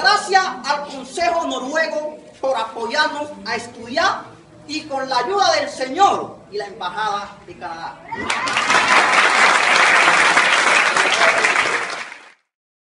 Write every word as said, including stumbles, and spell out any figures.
Gracias al Consejo Noruego por apoyarnos a estudiar y con la ayuda del Señor y la Embajada de Canadá.